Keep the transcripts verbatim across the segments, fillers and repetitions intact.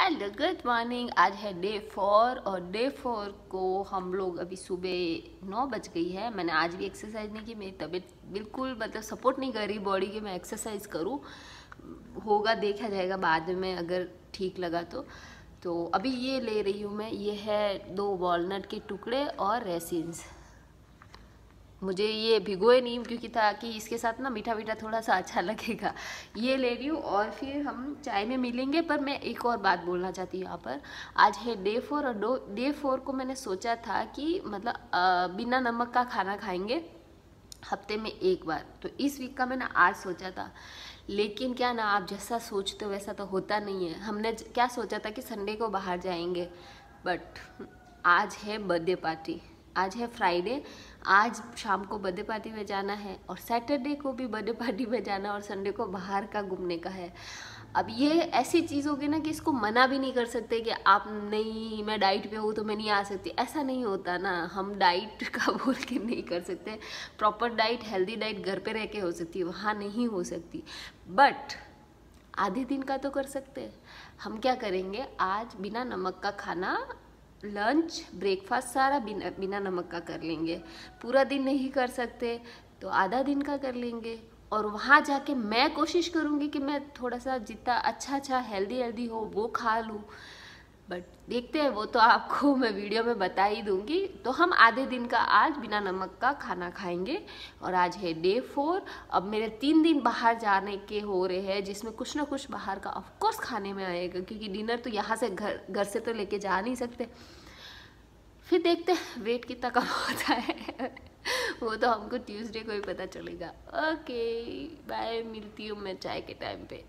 Hello good morning. आज है day four और डे फोर को हम लोग अभी सुबह नौ बज गई है। मैंने आज भी एक्सरसाइज नहीं की, मेरी तबीयत बिल्कुल मतलब सपोर्ट नहीं कर रही बॉडी की मैं एक्सरसाइज करूं। होगा देखा जाएगा बाद में अगर ठीक लगा तो। तो अभी ये ले रही हूँ मैं, ये है दो वॉलनट के टुकड़े और रेसिन्स। मुझे ये भिगोए नहीं क्योंकि ताकि इसके साथ ना मीठा मीठा थोड़ा सा अच्छा लगेगा। ये ले रही हूँ और फिर हम चाय में मिलेंगे। पर मैं एक और बात बोलना चाहती हूँ यहाँ पर, आज है डे फोर और डो डे फोर को मैंने सोचा था कि मतलब बिना नमक का खाना खाएंगे हफ्ते में एक बार। तो इस वीक का मैंने आज सोचा था, लेकिन क्या ना आप जैसा सोचते हो वैसा तो होता नहीं है। हमने क्या सोचा था कि संडे को बाहर जाएंगे, बट आज है बर्थडे पार्टी, आज है फ्राइडे, आज शाम को बर्थडे पार्टी में जाना है और सैटरडे को भी बर्थडे पार्टी में जाना है और संडे को बाहर का घूमने का है। अब ये ऐसी चीज़ होगी ना कि इसको मना भी नहीं कर सकते कि आप नहीं, मैं डाइट पे हूँ तो मैं नहीं आ सकती, ऐसा नहीं होता ना। हम डाइट का बोल के नहीं कर सकते। प्रॉपर डाइट, हेल्दी डाइट घर पे रह के हो सकती है, वहाँ नहीं हो सकती। बट आधे दिन का तो कर सकते हैं। हम क्या करेंगे, आज बिना नमक का खाना, लंच ब्रेकफास्ट सारा बिना बिना नमक का कर लेंगे। पूरा दिन नहीं कर सकते तो आधा दिन का कर लेंगे। और वहाँ जाके मैं कोशिश करूँगी कि मैं थोड़ा सा जितना अच्छा अच्छा हेल्दी हेल्दी हो वो खा लूँ। बट देखते हैं, वो तो आपको मैं वीडियो में बता ही दूंगी। तो हम आधे दिन का आज बिना नमक का खाना खाएंगे। और आज है डे फोर। अब मेरे तीन दिन बाहर जाने के हो रहे हैं, जिसमें कुछ ना कुछ बाहर का ऑफकोर्स खाने में आएगा, क्योंकि डिनर तो यहाँ से घर घर से तो लेके जा नहीं सकते। फिर देखते हैं वेट कितना कम होता है वो तो हमको ट्यूसडे को ही पता चलेगा। ओके बाय, मिलती हूँ मैं चाय के टाइम पे।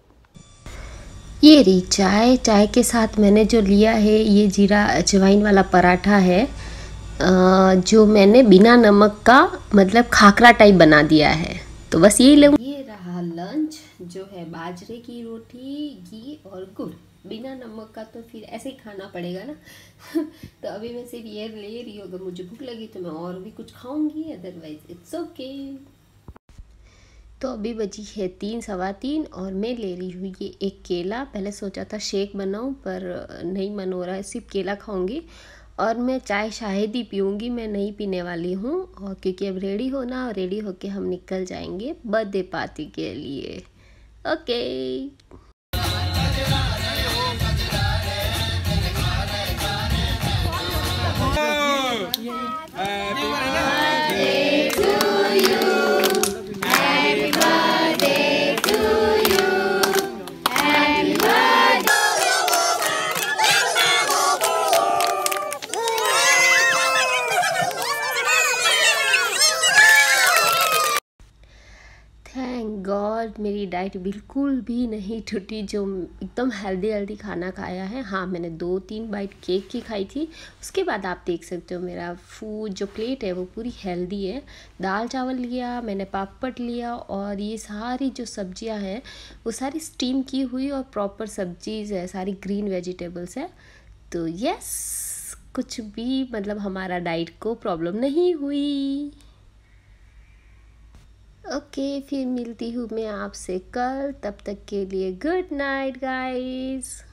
ये रही चाय। चाय के साथ मैंने जो लिया है ये जीरा अजवाइन वाला पराठा है, जो मैंने बिना नमक का मतलब खाखरा टाइप बना दिया है। तो बस यही लूँ। ये रहा लंच, जो है बाजरे की रोटी, घी और गुड़। बिना नमक का तो फिर ऐसे ही खाना पड़ेगा ना तो अभी मैं सिर्फ ये ले रही हूँ। अगर मुझे भूख लगी तो मैं और भी कुछ खाऊंगी, अदरवाइज इट्स ओके। तो अभी बजी है तीन सवा तीन और मैं ले रही हूँ ये एक केला। पहले सोचा था शेक बनाऊँ पर नहीं मन हो रहा है, सिर्फ केला खाऊंगी। और मैं चाय शायद ही पीऊँगी, मैं नहीं पीने वाली हूँ। और क्योंकि अब रेडी होना और रेडी होके हम निकल जाएंगे बर्थडे पार्टी के लिए। ओके थैंक गॉड मेरी डाइट बिल्कुल भी नहीं टूटी, जो एकदम हेल्दी हेल्दी खाना खाया है। हाँ, मैंने दो तीन बाइट केक की खाई थी। उसके बाद आप देख सकते हो मेरा फूड जो प्लेट है वो पूरी हेल्दी है। दाल चावल लिया मैंने, पापड़ लिया, और ये सारी जो सब्जियां हैं वो सारी स्टीम की हुई और प्रॉपर सब्जीज है, सारी ग्रीन वेजिटेबल्स है। तो यस, कुछ भी मतलब हमारा डाइट को प्रॉब्लम नहीं हुई। ओके okay, फिर मिलती हूँ मैं आपसे कल। तब तक के लिए गुड नाइट गाइस।